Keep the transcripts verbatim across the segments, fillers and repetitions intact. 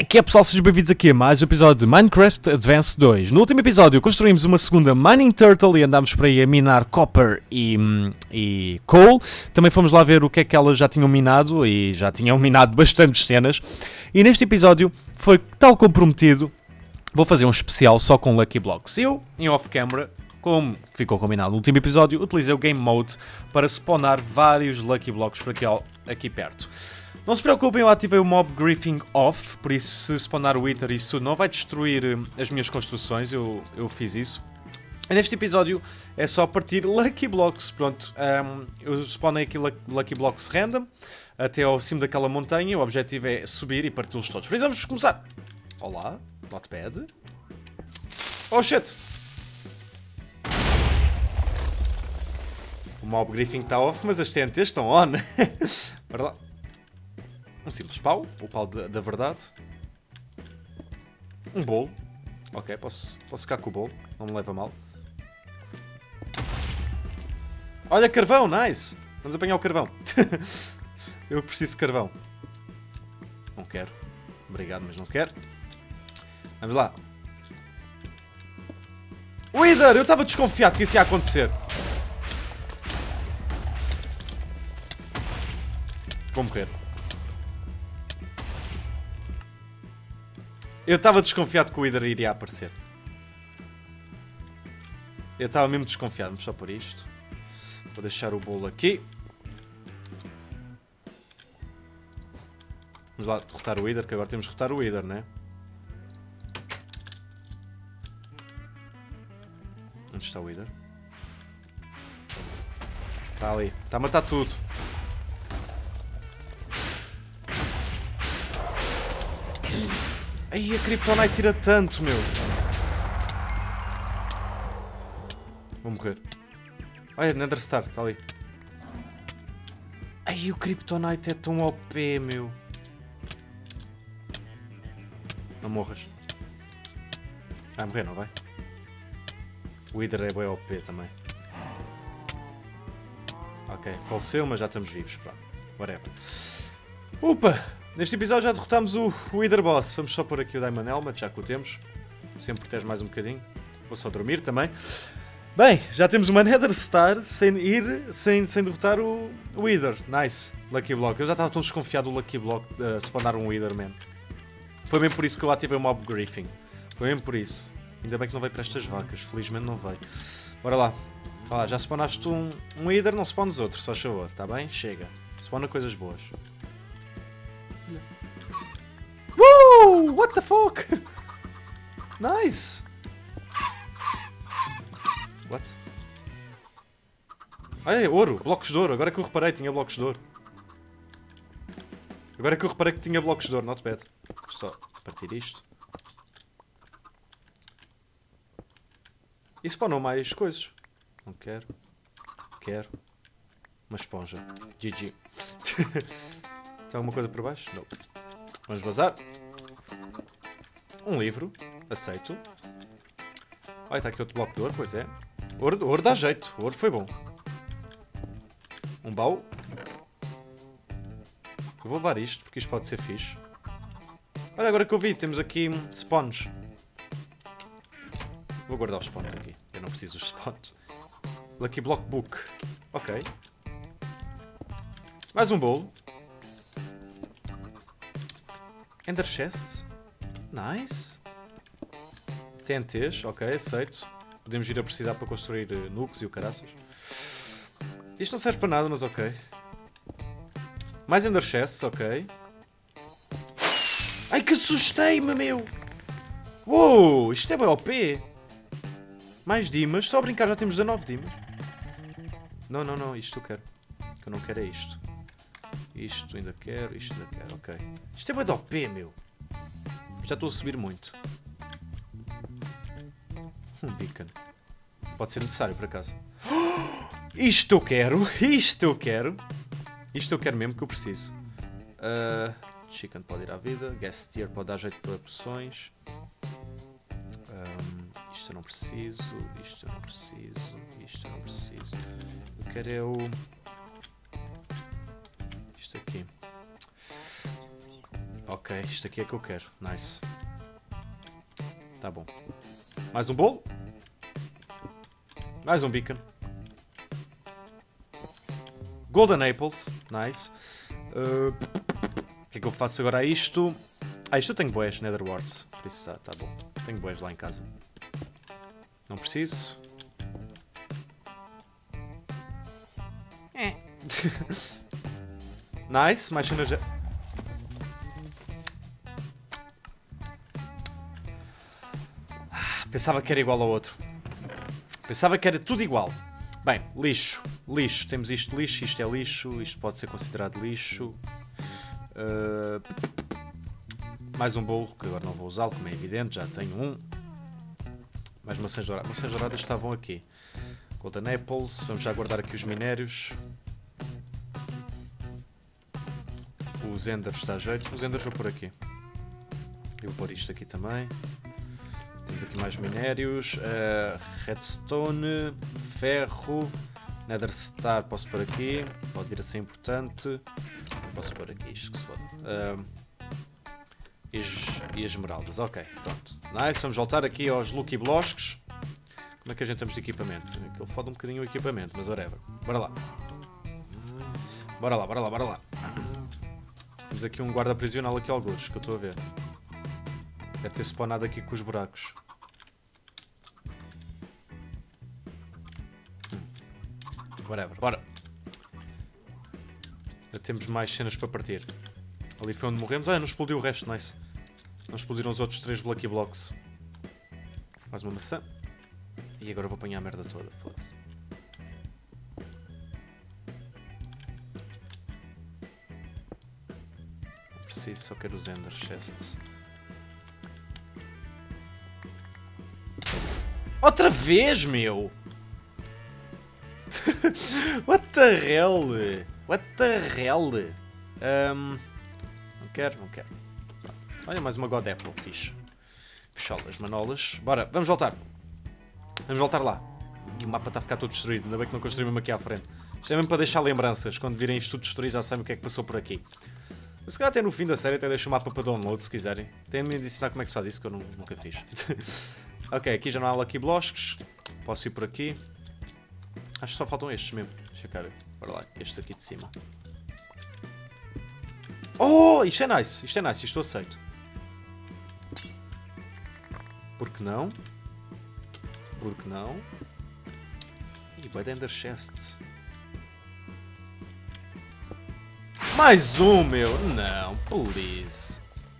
Que é pessoal, sejam bem-vindos aqui a mais um episódio de Minecraft Advance dois. No último episódio construímos uma segunda Mining Turtle e andámos por aí a minar Copper e, e Coal. Também fomos lá ver o que é que elas já tinham minado e já tinham minado bastantes cenas. E neste episódio foi tal como prometido, vou fazer um especial só com Lucky Blocks. Eu, em off-camera, como ficou combinado no último episódio, utilizei o Game Mode para spawnar vários Lucky Blocks por aqui, aqui perto. Não se preocupem, eu ativei o Mob Griefing Off, por isso se spawnar o Wither isso tudo não vai destruir as minhas construções, eu, eu fiz isso. E neste episódio é só partir Lucky Blocks, pronto, um, eu spawnei aqui Lucky Blocks random, até ao cimo daquela montanha, o objetivo é subir e parti-los todos. Por isso vamos começar. Olá, not bad. Oh shit! O Mob Griefing está off, mas as T N Ts estão on. Bora lá. Um simples pau, o pau da, da verdade. Um bolo. Ok, posso, posso ficar com o bolo, não me leva mal. Olha, carvão, nice! Vamos apanhar o carvão. Eu preciso de carvão. Não quero. Obrigado, mas não quero. Vamos lá. Wither! Eu estava desconfiado que isso ia acontecer. Vou morrer. Eu estava desconfiado que o Wither iria aparecer. Eu estava mesmo desconfiado, vamos só por isto. Vou deixar o bolo aqui. Vamos lá derrotar o Wither, que agora temos de derrotar o Wither, né? Onde está o Wither? Está ali. Está a matar tudo. Ai, a Kryptonite tira tanto, meu. Vou morrer. Olha, Nether Star, está ali. Ai, o Kryptonite é tão O P, meu. Não morras. Vai morrer, não vai? O Wither é bem O P também. Ok, faleceu, mas já estamos vivos. Pronto, whatever. Upa! Neste episódio já derrotámos o Wither Boss. Vamos só pôr aqui o Diamond Helmet, já que o temos. Sempre protege mais um bocadinho. Vou só dormir também. Bem, já temos uma Nether Star sem ir, sem, sem derrotar o Wither. Nice. Lucky Block. Eu já estava tão desconfiado do Lucky Block uh, spawnar um Wither, man. Foi mesmo por isso que eu ativei o Mob Griefing. Foi mesmo por isso. Ainda bem que não veio para estas vacas. Felizmente não veio. Bora lá. Olha lá, já spawnaste um, um Wither, não spawnes outro, só favor. Está bem? Chega. Spawna coisas boas. Woo! What the fuck? Nice! What? Olha, ouro, blocos de ouro. Agora é que eu reparei tinha blocos de ouro. Agora é que eu reparei que tinha blocos de ouro, not bad. Deixa só partir isto. E spawnou mais coisas. Não quero. Quero. Uma esponja. G G. Tem alguma coisa por baixo? Não. Vamos vazar. Um livro. Aceito. Olha, está aqui outro bloco de ouro, pois é. Ouro, ouro dá jeito. Ouro foi bom. Um baú. Eu vou levar isto, porque isto pode ser fixe. Olha, agora que eu vi, temos aqui spawns. Vou guardar os spawns aqui. Eu não preciso dos spawns. Lucky Block Book. Ok. Mais um bolo. Ender Chests. Nice. T N Ts. Ok, aceito. Podemos ir a precisar para construir uh, nukes e o caraças. Isto não serve para nada, mas ok. Mais Ender Chests, ok. Ai, que assustei-me, meu! Uou, isto é bem O P. Mais dimas. Só a brincar já temos dezanove dimas. Não, não, não. Isto eu quero. O que eu não quero é isto. Isto ainda quero, isto ainda quero, ok. Isto é bem de O P, meu. Já estou a subir muito. Um beacon. Pode ser necessário, por acaso. Isto eu quero, isto eu quero. Isto eu quero mesmo que eu preciso. Uh, chicken pode ir à vida. Gas tier pode dar jeito para poções. Um, isto eu não preciso, isto eu não preciso, isto eu não preciso. Eu quero é o... Isto aqui. Ok, isto aqui é que eu quero. Nice. Tá bom. Mais um bolo. Mais um beacon. Golden apples. Nice. Uh, o que é que eu faço agora a isto? Ah, isto eu tenho boés, Nether Warts. Por isso tá, tá bom. Tenho boés lá em casa. Não preciso. É. Nice, mais cenas. Pensava que era igual ao outro. Pensava que era tudo igual. Bem, lixo. Lixo. Temos isto de lixo, isto é lixo, isto pode ser considerado lixo. Uh... Mais um bolo, que agora não vou usá-lo, como é evidente, já tenho um. Mais maçãs douradas. Maçãs douradas estavam aqui. Golden apples. Vamos já guardar aqui os minérios. Os enders está a jeito. Os enders vou pôr aqui. Eu vou pôr isto aqui também. Temos aqui mais minérios. Uh, redstone. Ferro. Nether star posso pôr aqui. Pode vir a ser importante. Posso pôr aqui isto que se foda. Uh, e, e esmeraldas. Ok, pronto. Nice. Vamos voltar aqui aos Lucky Blocks. Como é que a gente temos de equipamento? Aquilo foda um bocadinho o equipamento, mas whatever. Bora lá. Bora lá, bora lá, bora lá. Temos aqui um guarda prisional aqui alguns, que eu estou a ver. Deve ter spawnado aqui com os buracos. Whatever, bora. Já temos mais cenas para partir. Ali foi onde morremos. Ah, não explodiu o resto, nice. Não explodiram os outros três Lucky Blocks. Mais uma maçã. E agora vou apanhar a merda toda, foda-se. Não preciso, só quero os Ender Chests. Outra vez, meu! What the hell? What the hell? Um, não quero, não quero. Olha, mais uma God Apple, fixe. Picholas, manolas. Bora, vamos voltar. Vamos voltar lá. E o mapa está a ficar todo destruído. Ainda bem que não construímos aqui à frente. Isto é mesmo para deixar lembranças. Quando virem isto tudo destruído já sabem o que é que passou por aqui. Mas se calhar até no fim da série até deixo o mapa para download se quiserem. Tem-me de ensinar como é que se faz isso que eu não, nunca fiz. Ok, aqui já não há Lucky Blocks. Posso ir por aqui. Acho que só faltam estes mesmo. Deixa eu cá ver. Bora lá, estes aqui de cima. Oh, isto é nice. Isto é nice, isto eu aceito. Por que não? Por que não? E vai de Ender Chests. Mais um, meu! Não, please.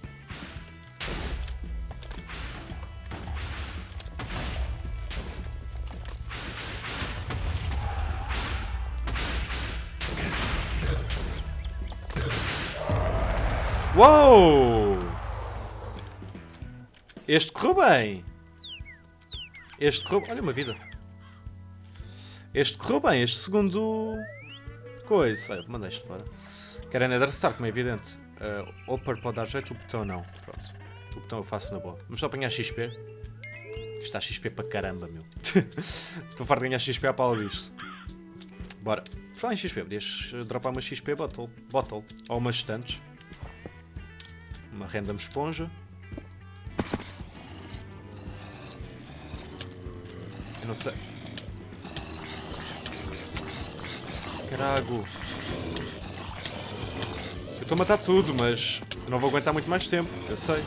Uou! Este correu bem. Este correu... Olha, uma vida. Este correu bem. Este segundo... Coisa. Olha, mandei isto fora. Quero Nether Star, como é evidente. Uh, Upper pode dar jeito, o botão não. Pronto. O botão eu faço na boa. Vamos só apanhar X P. Isto está X P para caramba, meu. Estou farto de ganhar X P à pala disto. Bora. Por falar em X P, podias dropar uma X P bottle. Bottle. Ou umas estantes. Uma random esponja. Eu não sei. Carago. Eu estou a matar tudo, mas eu não vou aguentar muito mais tempo. Eu sei.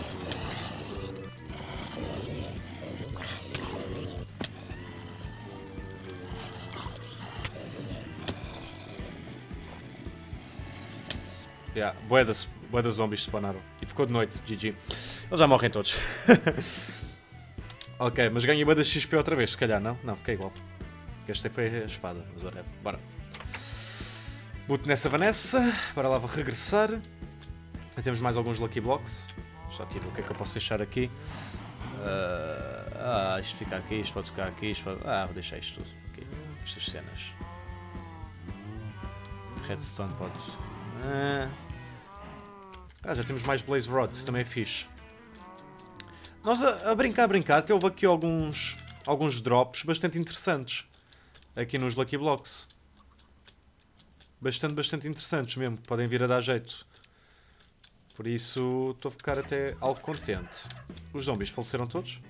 Yeah, bué das, bué das zombies spawnaram. E ficou de noite, G G. Eles já morrem todos. Ok, mas ganhei bué da X P outra vez, se calhar, não? Não, fiquei igual. Esta foi a espada, mas whatever. Bora. Boot nessa Vanessa. Bora lá, vou regressar. E temos mais alguns Lucky Blocks. Só aqui ver o que é que eu posso deixar aqui. Uh, ah, isto fica aqui, isto pode ficar aqui, isto pode... Ah, vou deixar isto tudo. Aqui. Estas cenas. Redstone pode... Ah. ah, já temos mais Blaze Rods, também é fixe. Nós a, a brincar, a brincar, até houve aqui alguns, alguns drops bastante interessantes. Aqui nos Lucky Blocks. Bastante, bastante interessantes mesmo, que podem vir a dar jeito. Por isso estou a ficar até algo contente. Os zombies faleceram todos?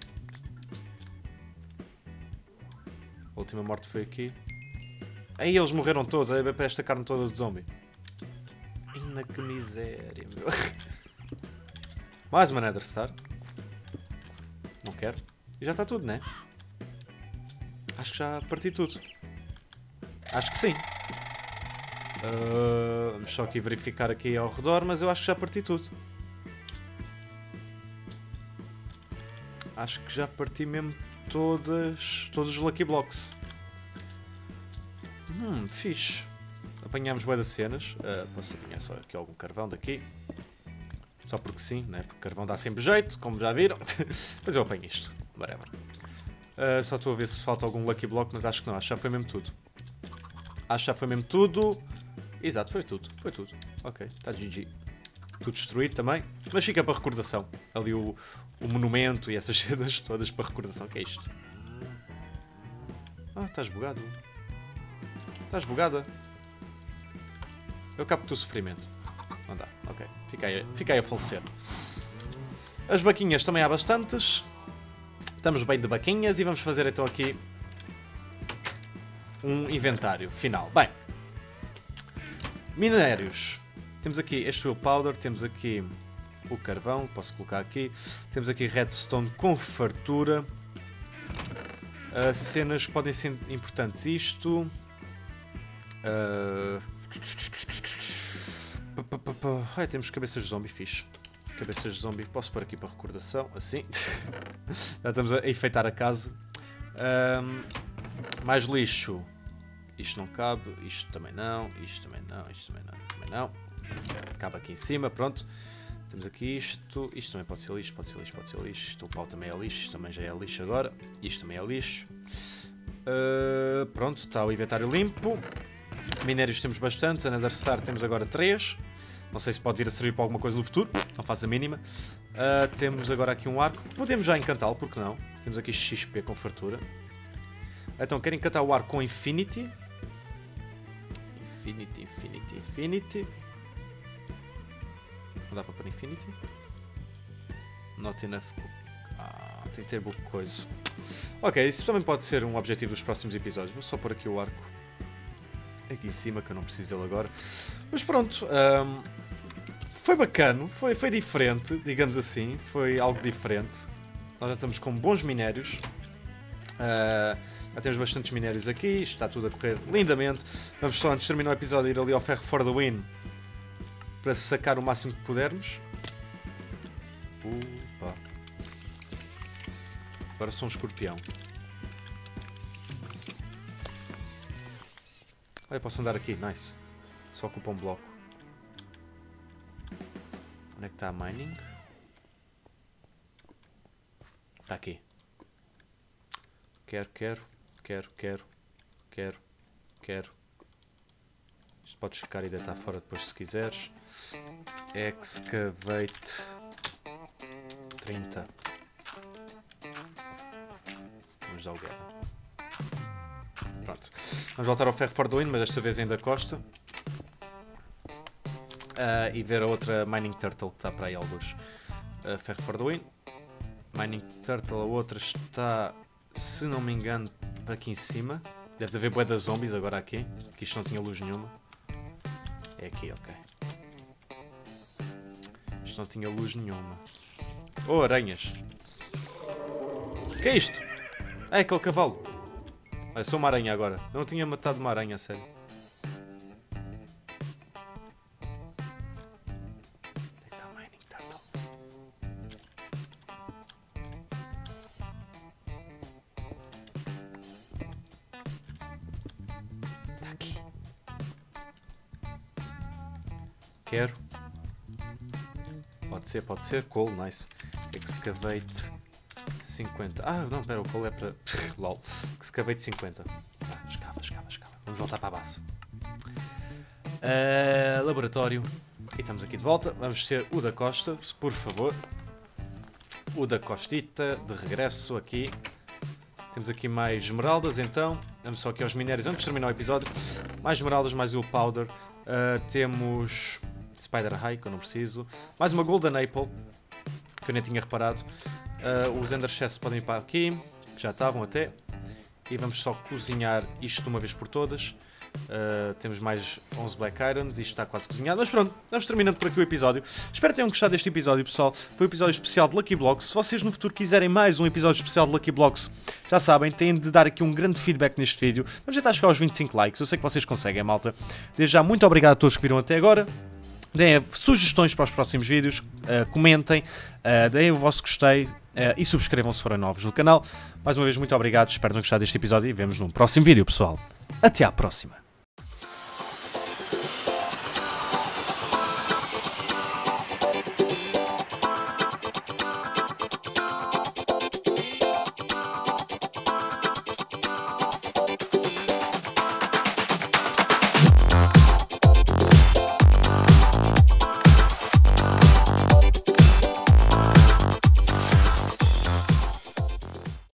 A última morte foi aqui. Aí eles morreram todos. Aí para esta carne toda de zombie. Ainda que miséria, meu. Mais uma Nether Star. Não quero. E já está tudo, né? Acho que já parti tudo. Acho que sim. Uh, vamos só aqui verificar aqui ao redor, mas eu acho que já parti tudo. Acho que já parti mesmo todas, todos os Lucky Blocks. Hum, fixe. Apanhámos bué das cenas. Uh, posso apanhar só aqui algum carvão daqui. Só porque sim, né? Porque carvão dá sempre jeito, como já viram. Mas eu apanho isto. Whatever. Uh, só estou a ver se falta algum Lucky Block, mas acho que não. Acho que já foi mesmo tudo. Acho que já foi mesmo tudo. Exato, foi tudo. Foi tudo. Ok, está G G. Tudo destruído também. Mas fica para recordação. Ali o, o monumento e essas cenas todas para recordação. O que é isto? Ah, estás bugado. Estás bugada. Eu capto o teu sofrimento. Não dá. Ok. Fica aí, fica aí a falecer. As baquinhas também há bastantes. Estamos bem de baquinhas e vamos fazer então aqui um inventário final. Bem. Minérios. Temos aqui este Will Powder, temos aqui o carvão, posso colocar aqui. Temos aqui redstone com fartura. As cenas podem ser importantes. Isto. Uh... Ai, temos cabeças de zombie, fixe. Cabeças de zombie, posso pôr aqui para recordação, assim. Já estamos a enfeitar a casa. Um... Mais lixo. Isto não cabe, isto também não, isto também não, isto também não, também não. Cabe aqui em cima, pronto. Temos aqui isto, isto também pode ser lixo, pode ser lixo, pode ser lixo. Isto, o pau também é lixo, isto também já é lixo agora. Isto também é lixo. Uh, pronto, está o inventário limpo. Minérios temos bastantes, a Nether Star temos agora três. Não sei se pode vir a servir para alguma coisa no futuro, não faço a mínima. Uh, temos agora aqui um arco, podemos já encantá-lo, porque não? Temos aqui X P com fartura. Então, quero encantar o arco com Infinity. Infinity, Infinity, Infinity. Não dá para pôr Infinity? Not enough book. Ah, tem que ter book coisa. Ok, isso também pode ser um objetivo dos próximos episódios. Vou só pôr aqui o arco aqui em cima, que eu não preciso dele agora. Mas pronto, um, foi bacana, foi, foi diferente, digamos assim. Foi algo diferente. Nós já estamos com bons minérios. Uh, já temos bastantes minérios aqui. Isto está tudo a correr lindamente. Vamos só, antes de terminar o episódio, ir ali ao Ferro for the Win para sacar o máximo que pudermos. Opa. Agora sou um escorpião. Olha, posso andar aqui, nice. Só ocupa um bloco. Onde é que está a mining? Está aqui. Quero, quero, quero, quero, quero, quero. Isto podes ficar e deitar fora depois se quiseres. Excavate trinta. Vamos dar o guerra. Pronto. Vamos voltar ao Ferro for the Win, mas desta vez ainda costa. Uh, e ver a outra Mining Turtle que está para aí alguns. Uh, Ferro for the Win. Mining Turtle, a outra está, se não me engano, para aqui em cima. Deve haver bué de zombies agora aqui, que isto não tinha luz nenhuma. É aqui, ok. Isto não tinha luz nenhuma. Oh, aranhas. O que é isto? É aquele cavalo. Olha, sou uma aranha agora. Eu não tinha matado uma aranha, a sério. Onde é que está a Mining Turtle? Está aqui. Quero. Pode ser, pode ser. Coal, nice. Excavate cinquenta. Ah, não, pera, o coal é para... LOL. Excavate cinquenta. Ah, escava, escava, escava. Vamos voltar para a base. Uh, laboratório. E estamos aqui de volta. Vamos ser o da Costa, por favor. O da Costita, de regresso aqui. Temos aqui mais esmeraldas, então. Vamos só aqui aos minérios antes de terminar o episódio. Mais esmeraldas, mais o powder. Uh, temos Spider High, que eu não preciso. Mais uma Golden Apple, que eu nem tinha reparado. Uh, os Ender Chests podem ir para aqui, que já estavam até. E vamos só cozinhar isto de uma vez por todas. Uh, temos mais onze Black Irons, isto está quase cozinhado. Mas pronto, vamos terminando por aqui o episódio. Espero que tenham gostado deste episódio, pessoal. Foi um episódio especial de Lucky Blocks. Se vocês no futuro quiserem mais um episódio especial de Lucky Blocks, já sabem, têm de dar aqui um grande feedback neste vídeo. Vamos tentar chegar aos vinte e cinco likes. Eu sei que vocês conseguem, malta. Desde já, muito obrigado a todos que viram até agora. Deem sugestões para os próximos vídeos, uh, comentem, uh, deem o vosso gostei uh, e subscrevam se forem novos no canal. Mais uma vez, muito obrigado, espero que tenham gostado deste episódio e vemos num próximo vídeo, pessoal. Até à próxima!